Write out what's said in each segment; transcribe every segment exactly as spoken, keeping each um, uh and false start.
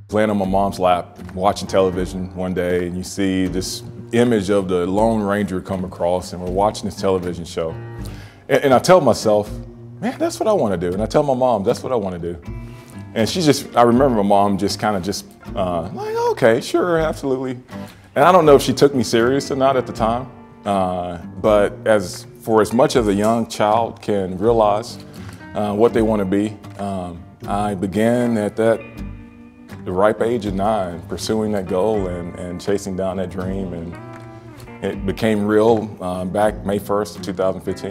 Laying on my mom's lap, watching television one day, and you see this image of the Lone Ranger come across, and we're watching this television show. And, and I tell myself, man, that's what I want to do. And I tell my mom, that's what I want to do. And she just, I remember my mom just kind of just, uh, like, okay, sure, absolutely. And I don't know if she took me serious or not at the time, uh, but as for as much as a young child can realize uh, what they want to be, um, I began at that the ripe age of nine, pursuing that goal and, and chasing down that dream, and it became real uh, back May first of two thousand fifteen.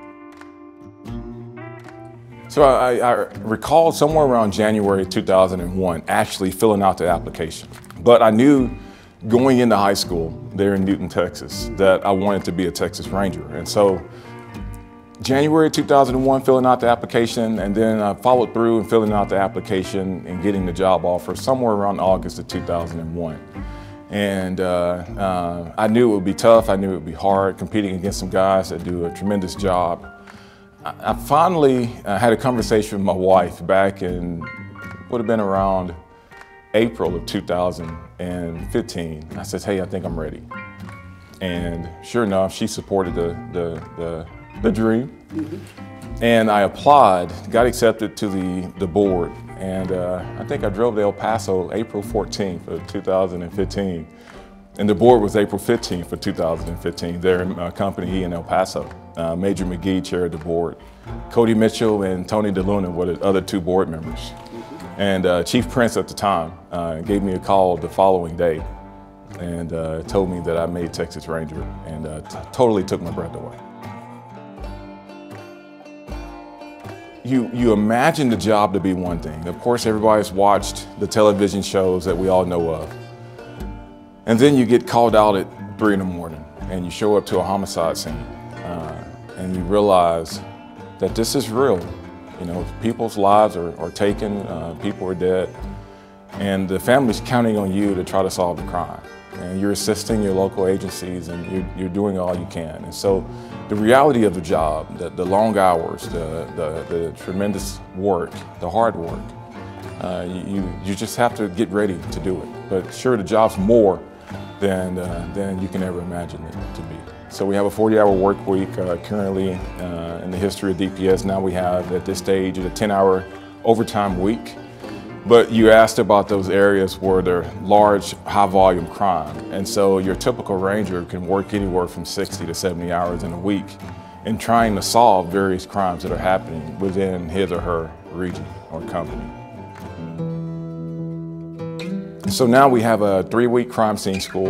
So I, I recall somewhere around January two thousand one actually filling out the application. But I knew going into high school there in Newton, Texas, that I wanted to be a Texas Ranger. And so January two thousand one, filling out the application, and then I followed through and filling out the application and getting the job offer somewhere around August of two thousand one. And uh, uh, I knew it would be tough, I knew it would be hard, competing against some guys that do a tremendous job. I, I finally uh, had a conversation with my wife back in, would have been around April of two thousand fifteen. I said, hey, I think I'm ready. And sure enough, she supported the, the, the the dream. Mm-hmm. And I applied, got accepted to the, the board, and uh, I think I drove to El Paso April fourteenth of two thousand fifteen, and the board was April fifteenth of two thousand fifteen, there in uh, Company E in El Paso. Uh, Major McGee chaired the board. Cody Mitchell and Tony DeLuna were the other two board members. Mm-hmm. And uh, Chief Prince at the time uh, gave me a call the following day and uh, told me that I made Texas Ranger, and uh, t totally took my breath away. You, you imagine the job to be one thing. Of course, everybody's watched the television shows that we all know of. And then you get called out at three in the morning and you show up to a homicide scene uh, and you realize that this is real. You know, people's lives are, are taken, uh, people are dead, and the family's counting on you to try to solve the crime. And you're assisting your local agencies, and you're, you're doing all you can. And so the reality of the job, the, the long hours, the, the, the tremendous work, the hard work, uh, you, you just have to get ready to do it. But sure, the job's more than, uh, than you can ever imagine it to be. So we have a forty hour work week uh, currently uh, in the history of D P S. Now we have, at this stage, a ten hour overtime week. But you asked about those areas where there are large, high-volume crime. And so your typical Ranger can work anywhere from sixty to seventy hours in a week in trying to solve various crimes that are happening within his or her region or company. So now we have a three-week crime scene school.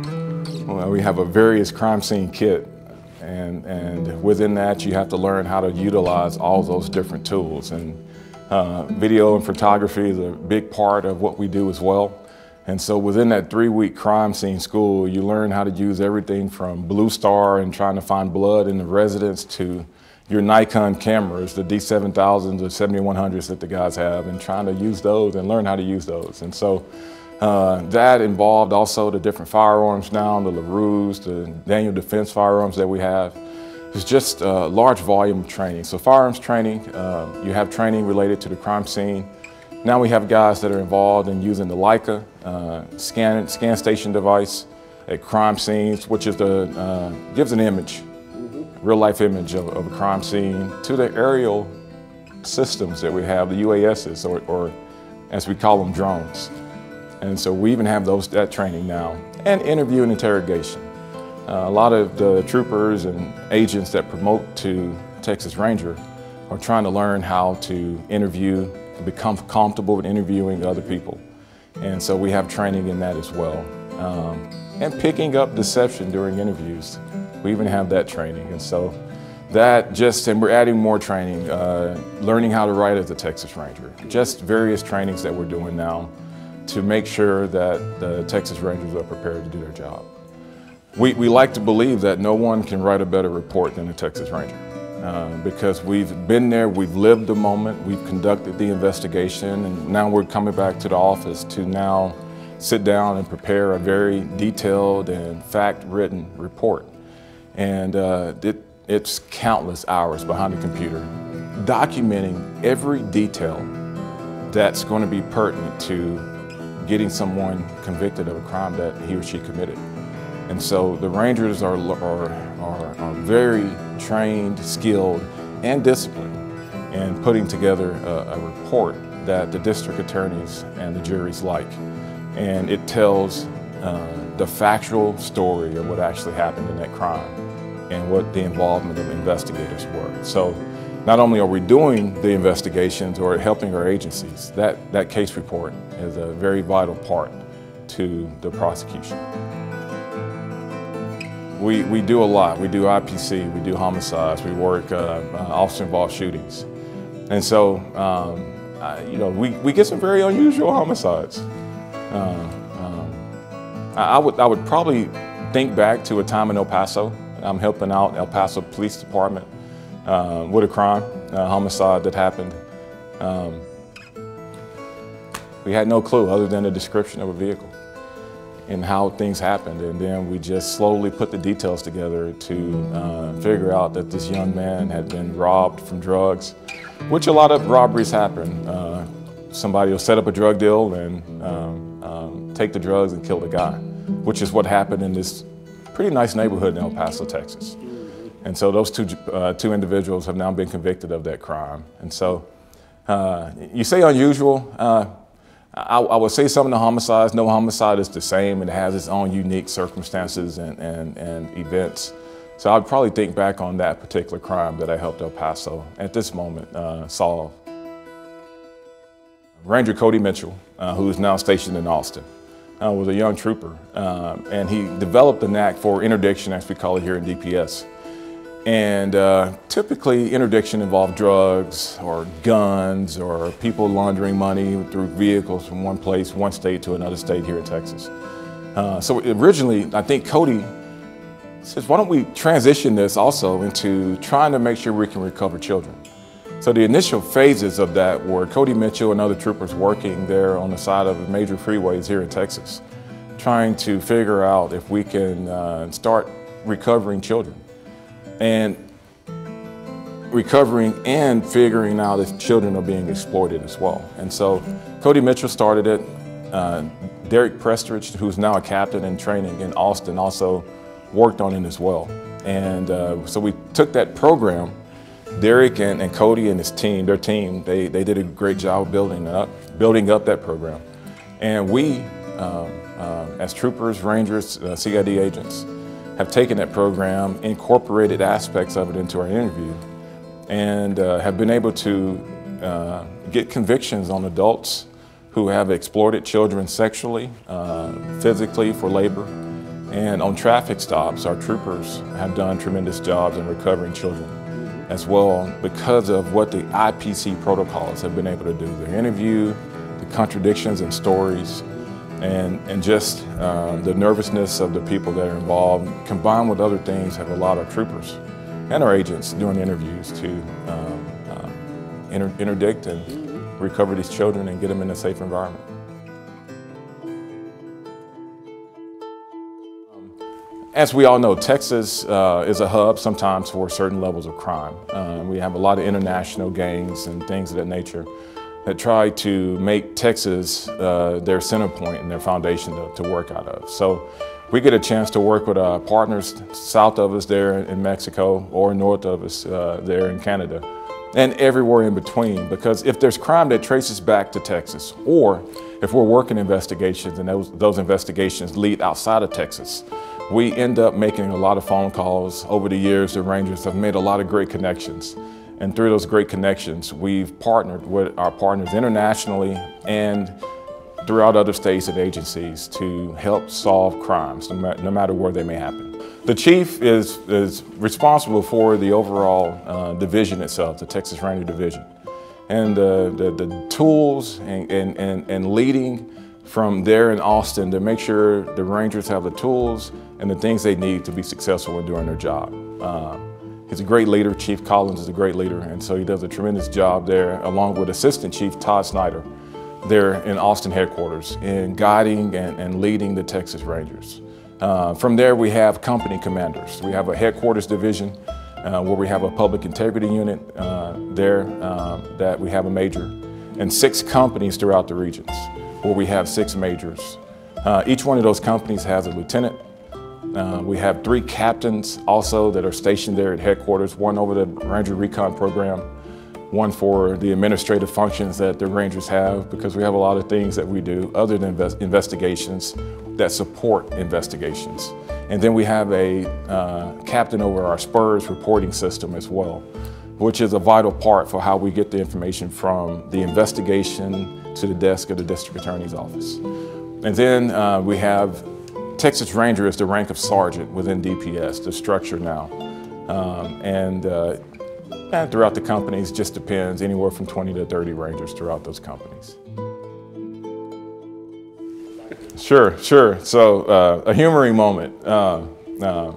We have a various crime scene kit. And, and within that, you have to learn how to utilize all those different tools. And Uh, video and photography is a big part of what we do as well. And so within that three-week crime scene school, you learn how to use everything from Blue Star and trying to find blood in the residence to your Nikon cameras, the D seven thousands or seventy-one hundreds that the guys have, and trying to use those and learn how to use those. And so uh, that involved also the different firearms now, the LaRue's, the Daniel Defense firearms that we have. It's just a large volume of training. So firearms training, uh, you have training related to the crime scene. Now we have guys that are involved in using the Leica uh, scan, scan station device at crime scenes, which is the, uh, gives an image, mm-hmm. real life image of, of a crime scene, to the aerial systems that we have, the U A Ss, or, or as we call them, drones. And so we even have those, that training now, and interview and interrogation. Uh, a lot of the troopers and agents that promote to Texas Ranger are trying to learn how to interview, become comfortable with interviewing other people. And so we have training in that as well. Um, and picking up deception during interviews. We even have that training. And so that just, and we're adding more training, uh, learning how to write as a Texas Ranger. Just various trainings that we're doing now to make sure that the Texas Rangers are prepared to do their job. We, we like to believe that no one can write a better report than the Texas Ranger uh, because we've been there, we've lived the moment, we've conducted the investigation, and now we're coming back to the office to now sit down and prepare a very detailed and fact-written report. And uh, it, it's countless hours behind the computer, documenting every detail that's going to be pertinent to getting someone convicted of a crime that he or she committed. And so the Rangers are, are, are, are very trained, skilled, and disciplined in putting together a, a report that the district attorneys and the juries like. And it tells uh, the factual story of what actually happened in that crime and what the involvement of investigators were. So not only are we doing the investigations or helping our agencies, that, that case report is a very vital part to the prosecution. We, we do a lot. We do I P C, we do homicides, we work uh, uh, officer-involved shootings. And so, um, I, you know, we, we get some very unusual homicides. Uh, um, I, I, would, I would probably think back to a time in El Paso. I'm helping out El Paso Police Department uh, with a crime, a homicide that happened. Um, we had no clue other than a description of a vehicle and how things happened, and then we just slowly put the details together to uh, figure out that this young man had been robbed from drugs, which a lot of robberies happen. Uh, somebody will set up a drug deal and um, um, take the drugs and kill the guy, which is what happened in this pretty nice neighborhood in El Paso, Texas. And so those two, uh, two individuals have now been convicted of that crime. And so uh, you say unusual, uh, I, I would say some of the homicides, no homicide is the same and it has its own unique circumstances and, and, and events. So I'd probably think back on that particular crime that I helped El Paso at this moment uh, solve. Ranger Cody Mitchell, uh, who is now stationed in Austin, uh, was a young trooper, uh, and he developed the knack for interdiction, as we call it here in D P S. And uh, typically interdiction involved drugs or guns or people laundering money through vehicles from one place, one state to another state here in Texas. Uh, so originally, I think Cody says, why don't we transition this also into trying to make sure we can recover children? So the initial phases of that were Cody Mitchell and other troopers working there on the side of major freeways here in Texas, trying to figure out if we can uh, start recovering children. And recovering and figuring out if children are being exploited as well. And so Cody Mitchell started it. Uh, Derek Prestridge, who's now a captain in training in Austin, also worked on it as well. And uh, so we took that program. Derek and, and Cody and his team, their team, they, they did a great job building up, building up that program. And we, um, uh, as troopers, rangers, uh, C I D agents, have taken that program, incorporated aspects of it into our interview, and uh, have been able to uh, get convictions on adults who have exploited children sexually, uh, physically for labor. And on traffic stops, our troopers have done tremendous jobs in recovering children as well because of what the I P C protocols have been able to do. The interview, the contradictions and stories, and, and just uh, the nervousness of the people that are involved, combined with other things, have allowed our troopers and our agents doing interviews to um, uh, inter interdict and recover these children and get them in a safe environment. As we all know, Texas uh, is a hub sometimes for certain levels of crime. Uh, we have a lot of international gangs and things of that nature that try to make Texas uh, their center point and their foundation to, to work out of. So we get a chance to work with our partners south of us there in Mexico or north of us uh, there in Canada and everywhere in between, because if there's crime that traces back to Texas, or if we're working investigations and those, those investigations lead outside of Texas, we end up making a lot of phone calls. Over the years, the Rangers have made a lot of great connections. And through those great connections, we've partnered with our partners internationally and throughout other states and agencies to help solve crimes, no, ma no matter where they may happen. The chief is, is responsible for the overall uh, division itself, the Texas Ranger Division. And uh, the, the tools and, and, and, and leading from there in Austin to make sure the Rangers have the tools and the things they need to be successful in doing their job. Uh, he's a great leader. Chief Collins is a great leader, and so he does a tremendous job there, along with Assistant Chief Todd Snyder there in Austin headquarters in guiding and, and leading the Texas Rangers. Uh, from there, we have company commanders. We have a headquarters division uh, where we have a public integrity unit uh, there uh, that we have a major, and six companies throughout the regions. where we have six majors. Uh, each one of those companies has a lieutenant. Uh, we have three captains also that are stationed there at headquarters, one over the Ranger Recon program, one for the administrative functions that the Rangers have, because we have a lot of things that we do other than invest investigations that support investigations. And then we have a uh, captain over our SPURS reporting system as well, which is a vital part for how we get the information from the investigation to the desk of the district attorney's office. And then uh, we have Texas Ranger is the rank of sergeant within D P S, the structure now. Um, and, uh, and throughout the companies, just depends, anywhere from twenty to thirty Rangers throughout those companies. Sure, sure. So uh, a humoring moment. Uh, uh,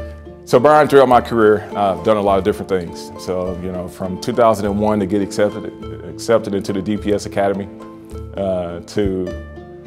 so Brian, throughout my career, I've done a lot of different things. So, you know, from two thousand one to get accepted, accepted into the D P S Academy, uh, to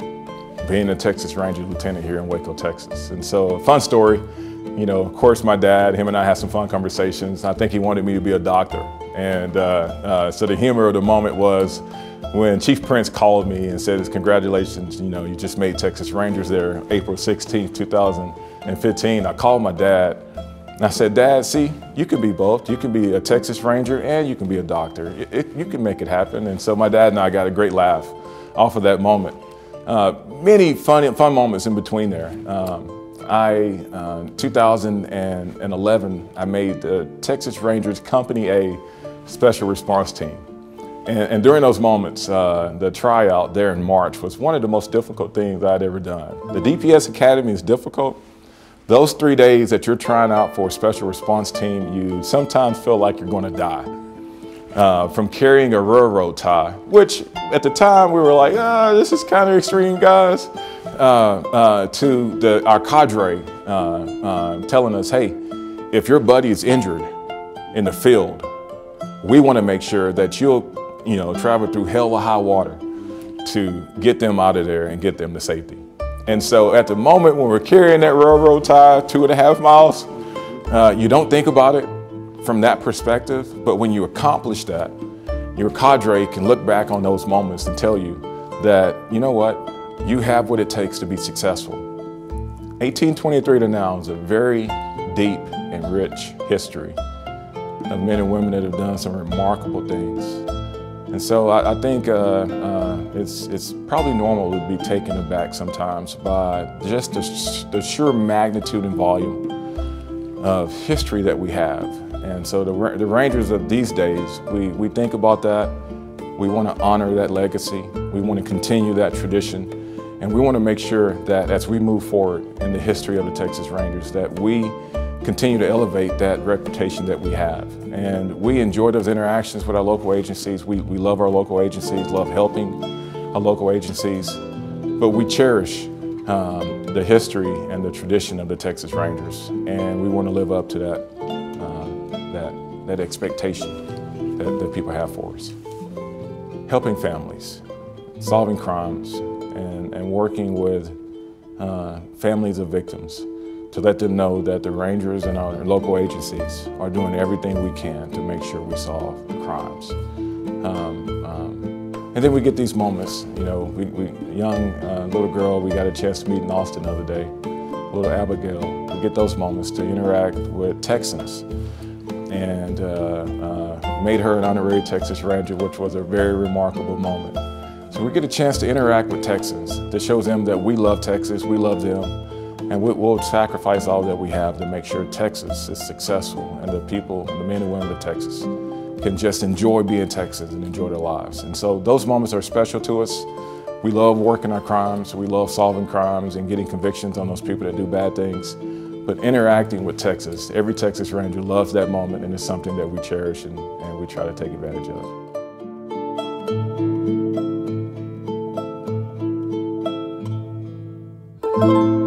being a Texas Ranger lieutenant here in Waco, Texas. And so, a fun story, you know, of course my dad, him and I had some fun conversations. I think he wanted me to be a doctor. And uh, uh, so the humor of the moment was when Chief Prince called me and said, congratulations, you know, you just made Texas Rangers there April sixteenth, two thousand fifteen. I called my dad and I said, Dad, see, you can be both. You can be a Texas Ranger and you can be a doctor. It, it, you can make it happen. And so my dad and I got a great laugh off of that moment. Uh, many fun, fun moments in between there. Um, I, uh, two thousand eleven, I made the Texas Rangers Company A Special Response Team. And, and during those moments, uh, the tryout there in March was one of the most difficult things I'd ever done. The D P S Academy is difficult. Those three days that you're trying out for a special response team, you sometimes feel like you're gonna die. Uh, from carrying a railroad tie, which at the time we were like, ah, this is kind of extreme, guys, uh, uh, to the, our cadre uh, uh, telling us, hey, if your buddy is injured in the field, we want to make sure that you'll, you know, travel through hell or high water to get them out of there and get them to safety. And so at the moment when we're carrying that railroad tie two and a half miles, uh, you don't think about it from that perspective, but when you accomplish that, your cadre can look back on those moments and tell you that, you know what, you have what it takes to be successful. eighteen twenty-three to now is a very deep and rich history of men and women that have done some remarkable things. And so I, I think uh, uh, it's, it's probably normal to be taken aback sometimes by just the, the sheer magnitude and volume of history that we have. And so the, the Rangers of these days, we, we think about that. We want to honor that legacy. We want to continue that tradition. And we want to make sure that as we move forward in the history of the Texas Rangers, that we continue to elevate that reputation that we have. And we enjoy those interactions with our local agencies. We, we love our local agencies, love helping our local agencies, but we cherish um, the history and the tradition of the Texas Rangers. And we want to live up to that, uh, that, that expectation that, that people have for us. Helping families, solving crimes, and, and working with uh, families of victims to let them know that the Rangers and our local agencies are doing everything we can to make sure we solve the crimes. Um, um, and then we get these moments, you know, we, we young uh, little girl we got a chance to meet in Austin the other day, little Abigail. We get those moments to interact with Texans, and uh, uh, made her an honorary Texas Ranger, which was a very remarkable moment. So we get a chance to interact with Texans that shows them that we love Texas, we love them, and we, we'll sacrifice all that we have to make sure Texas is successful and the people, the men and women of Texas, can just enjoy being Texans and enjoy their lives. And so those moments are special to us. We love working our crimes, we love solving crimes and getting convictions on those people that do bad things. But interacting with Texas, every Texas Ranger loves that moment, and it's something that we cherish and, and we try to take advantage of.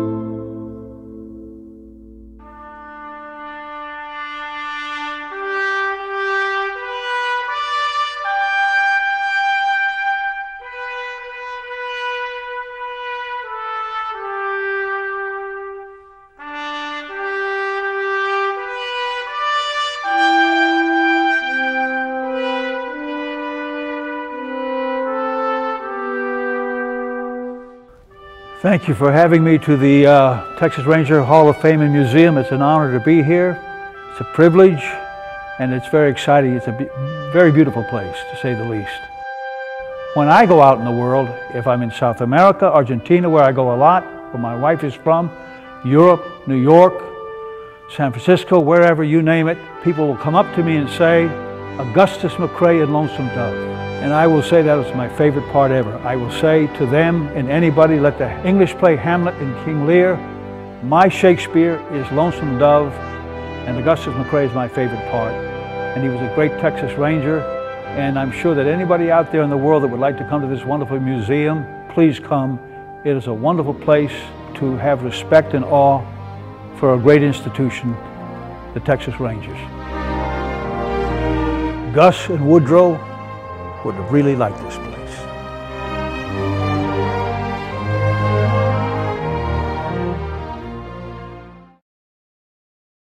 Thank you for having me to the uh, Texas Ranger Hall of Fame and Museum. It's an honor to be here. It's a privilege, and it's very exciting. It's a be very beautiful place, to say the least. When I go out in the world, if I'm in South America, Argentina, where I go a lot, where my wife is from, Europe, New York, San Francisco, wherever, you name it, people will come up to me and say, Augustus McCrae and Lonesome Dove. And I will say that is my favorite part ever. I will say to them and anybody, let the English play Hamlet and King Lear. My Shakespeare is Lonesome Dove, and Augustus McCrae is my favorite part. And he was a great Texas Ranger. And I'm sure that anybody out there in the world that would like to come to this wonderful museum, please come. It is a wonderful place to have respect and awe for a great institution, the Texas Rangers. Gus and Woodrow would have really liked this place.